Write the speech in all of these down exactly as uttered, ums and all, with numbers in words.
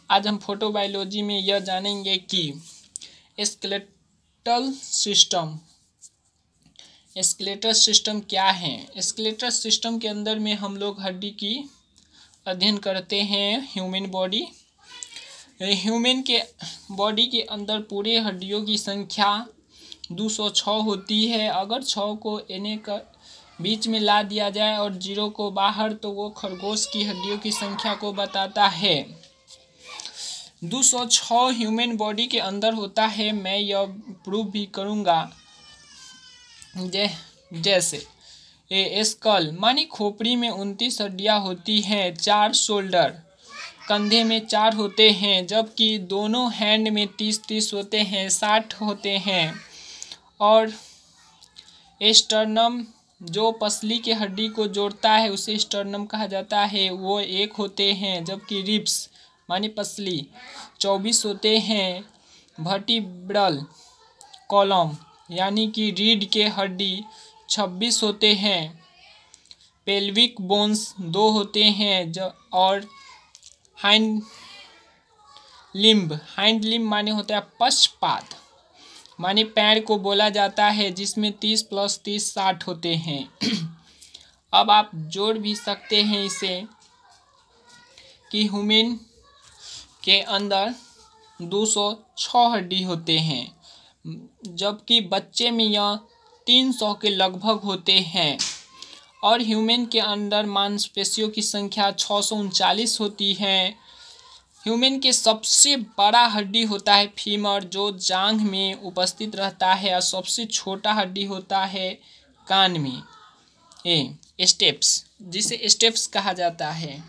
आज हम फोटोबायोलॉजी में यह जानेंगे कि स्केलेटल सिस्टम स्केलेटल सिस्टम क्या है। स्केलेटल सिस्टम के अंदर में हम लोग हड्डी की अध्ययन करते हैं। ह्यूमन बॉडी ह्यूमन के बॉडी के अंदर पूरे हड्डियों की संख्या दो सौ छः होती है। अगर छः को एने का बीच में ला दिया जाए और जीरो को बाहर, तो वो खरगोश की हड्डियों की संख्या को बताता है। दो सौ छः ह्यूमन बॉडी के अंदर होता है। मैं यह प्रूव भी करूँगा। जै जैसे ए स्कल मानी खोपड़ी में उनतीस हड्डियाँ होती हैं। चार शोल्डर कंधे में चार होते हैं, जबकि दोनों हैंड में तीस तीस होते हैं, साठ होते हैं। और स्टर्नम जो पसली के हड्डी को जोड़ता है उसे स्टर्नम कहा जाता है, वो एक होते हैं, जबकि रिब्स मानी पसली चौबीस होते हैं। वर्टिब्रल कॉलम यानी कि रीढ़ के हड्डी छब्बीस होते हैं। पेल्विक बोन्स दो होते हैं जो और हाइंड लिम्ब हाइंड लिम्ब माने होता है पश्चपाद माने पैर को बोला जाता है, जिसमें तीस प्लस तीस साठ होते हैं। अब आप जोड़ भी सकते हैं इसे कि ह्यूमन के अंदर दो सौ छः हड्डी होते हैं, जबकि बच्चे में यह तीन सौ के लगभग होते हैं। और ह्यूमन के अंदर मांसपेशियों की संख्या छः सौ उनचालीस होती है। ह्यूमन के सबसे बड़ा हड्डी होता है फीमर, जो जांघ में उपस्थित रहता है, और सबसे छोटा हड्डी होता है कान में ए स्टेप्स, जिसे स्टेप्स कहा जाता है।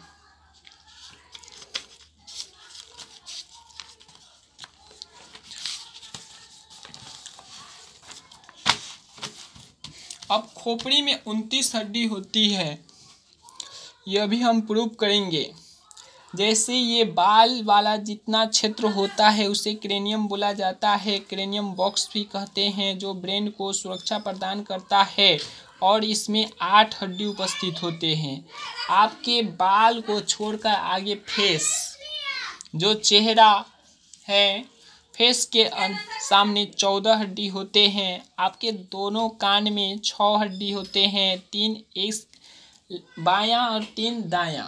अब खोपड़ी में उनतीस हड्डी होती है, यह भी हम प्रूव करेंगे। जैसे ये बाल वाला जितना क्षेत्र होता है उसे क्रेनियम बोला जाता है। क्रेनियम बॉक्स भी कहते हैं, जो ब्रेन को सुरक्षा प्रदान करता है, और इसमें आठ हड्डी उपस्थित होते हैं। आपके बाल को छोड़कर आगे फेस जो चेहरा है, फेस के सामने चौदह हड्डी होते हैं। आपके दोनों कान में छः हड्डी होते हैं, तीन एक बायां और तीन दायां।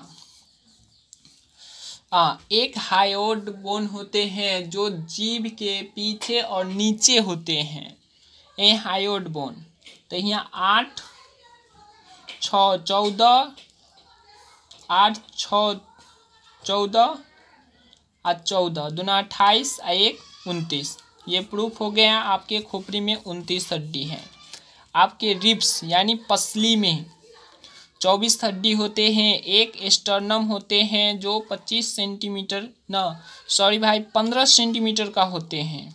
आ, एक हायोड बोन होते हैं जो जीभ के पीछे और नीचे होते हैं, ये हायोड बोन। तो यहाँ आठ छः चौदह आठ छः चौदह और चौदह दूना अट्ठाईस और एक उनतीस। ये प्रूफ हो गया। आपके खोपड़ी में उनतीस हड्डी हैं। आपके रिब्स यानी पसली में चौबीस हड्डी होते हैं। एक स्टर्नम होते हैं जो पच्चीस सेंटीमीटर ना सॉरी भाई पंद्रह सेंटीमीटर का होते हैं।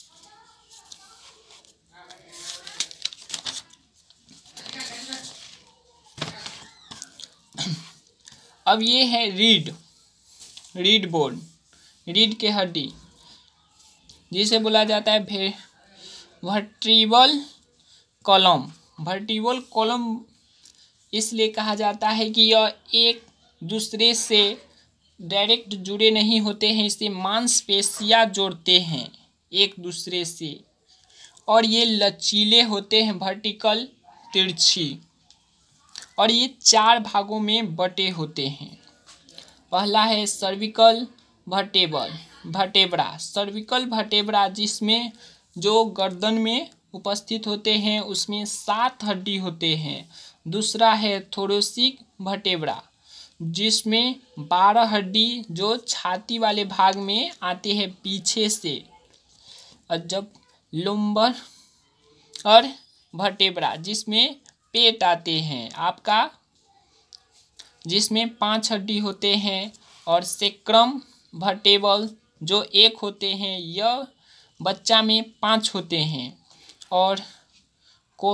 अब ये है रीढ़ रीढ़ बोन रीढ़ के हड्डी, जिसे बोला जाता है वर्टिब्रल कॉलम। वर्टिब्रल कॉलम इसलिए कहा जाता है कि यह एक दूसरे से डायरेक्ट जुड़े नहीं होते हैं, इसे मांसपेशियां जोड़ते हैं एक दूसरे से, और ये लचीले होते हैं, वर्टिकल तिरछी, और ये चार भागों में बटे होते हैं। पहला है cervical vertebral vertebra cervical vertebra, जिसमें जो गर्दन में उपस्थित होते हैं उसमें सात हड्डी होते हैं। दूसरा है थोरेसिक वर्टेब्रा, जिसमें बारह हड्डी जो छाती वाले भाग में आते हैं पीछे से। और जब लंबर और वर्टेब्रा, जिसमें पेट आते हैं आपका, जिसमें पांच हड्डी होते हैं। और सेक्रम वर्टेब्रल जो एक होते हैं, यह बच्चा में पांच होते हैं। और को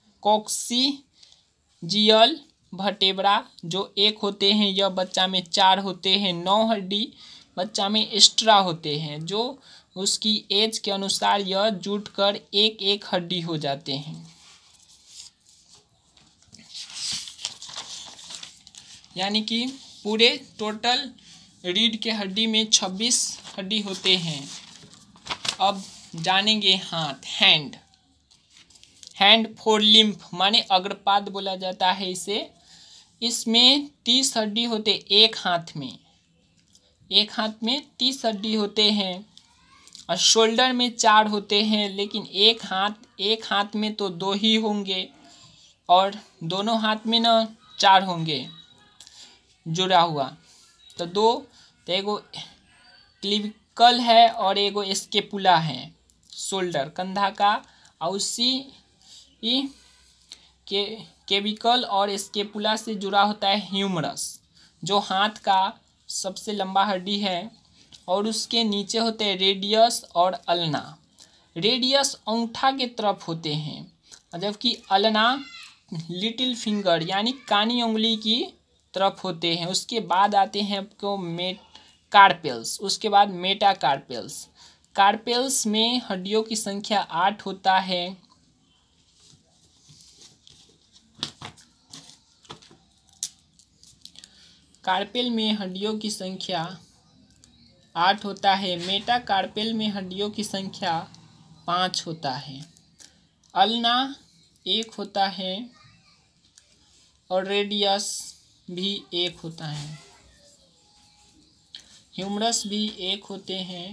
कॉक्सिजियल वर्टेब्रा जो एक होते हैं, यह बच्चा में चार होते हैं। नौ हड्डी बच्चा में एक्स्ट्रा होते हैं, जो उसकी एज के अनुसार यह जुटकर एक एक हड्डी हो जाते हैं। यानी कि पूरे टोटल रीढ़ के हड्डी में छब्बीस हड्डी होते हैं। अब जानेंगे हाथ, हैंड। हैंड फोर लिम्फ माने अग्रपाद बोला जाता है इसे। इसमें तीस हड्डी होते एक हाथ में, एक हाथ में तीस हड्डी होते हैं। और शोल्डर में चार होते हैं, लेकिन एक हाथ एक हाथ में तो दो ही होंगे और दोनों हाथ में ना चार होंगे जुड़ा हुआ। तो दो तो एगो क्लिविकल है और एगो स्केपुला है, शोल्डर कंधा का। और उसी के केविकल और स्केपुला से जुड़ा होता है ह्यूमरस, जो हाथ का सबसे लंबा हड्डी है। और उसके नीचे होते हैं रेडियस और अल्ना। रेडियस अंगूठा के तरफ होते हैं, जबकि अल्ना लिटिल फिंगर यानी कानी उंगली की तरफ होते हैं। उसके बाद आते हैं आपको मेट कार्पेल्स, उसके बाद मेटा कार्पेल्स। कार्पेल्स में हड्डियों की संख्या आठ होता है। कार्पेल में हड्डियों की संख्या आठ होता है। मेटा कार्पेल में हड्डियों की संख्या पाँच होता है। अल्ना एक होता है और रेडियस भी एक होता है। ह्यूमरस भी एक होते हैं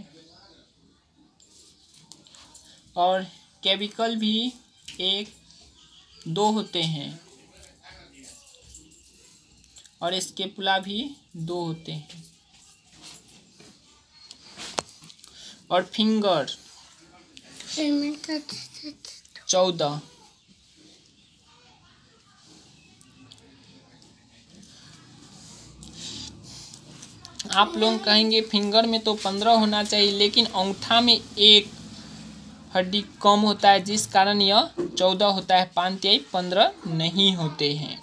और केविकल भी एक दो होते हैं और स्केपुला भी दो होते हैं। और फिंगर चौदह। आप लोग कहेंगे फिंगर में तो पंद्रह होना चाहिए, लेकिन अंगूठा में एक हड्डी कम होता है, जिस कारण यह चौदह होता है। पाँच तिहाई पंद्रह नहीं होते हैं।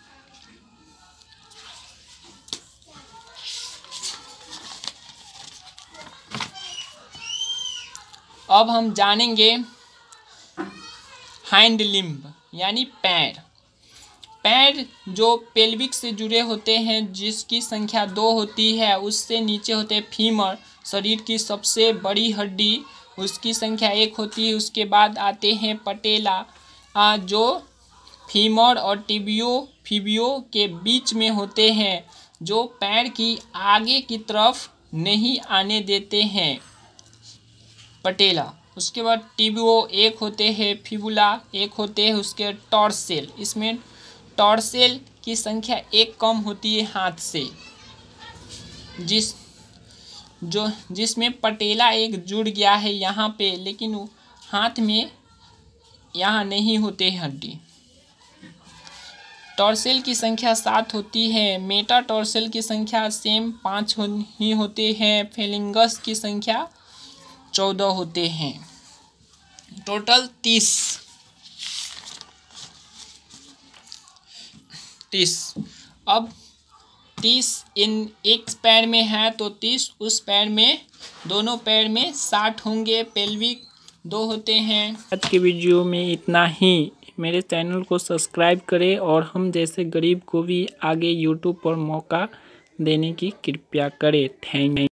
अब हम जानेंगे हाइंड लिम्ब यानी पैर। पैर जो पेल्विक से जुड़े होते हैं, जिसकी संख्या दो होती है। उससे नीचे होते हैं फीमर, शरीर की सबसे बड़ी हड्डी, उसकी संख्या एक होती है। उसके बाद आते हैं पटेला, जो फीमर और टिबियो फिबियो के बीच में होते हैं, जो पैर की आगे की तरफ नहीं आने देते हैं, पटेला। उसके बाद टिबियो एक होते हैं, फिबुला एक होते हैं। उसके टॉर्सेल, इसमें टॉर्सेल की संख्या एक कम होती है हाथ से, जिस जो जिसमें पटेला एक जुड़ गया है यहाँ पे, लेकिन हाथ में यहाँ नहीं होते हड्डी। टॉर्सेल की संख्या सात होती है। मेटा टॉर्सेल की संख्या सेम पाँच ही होते हैं। फेलिंगस की संख्या चौदह होते हैं। टोटल तीस तीस। अब तीस इन एक पैर में है तो तीस उस पैर में, दोनों पैर में साठ होंगे। पेल्विक दो होते हैं। आज के वीडियो में इतना ही। मेरे चैनल को सब्सक्राइब करें और हम जैसे गरीब को भी आगे यूट्यूब पर मौका देने की कृपया करें। Thank you.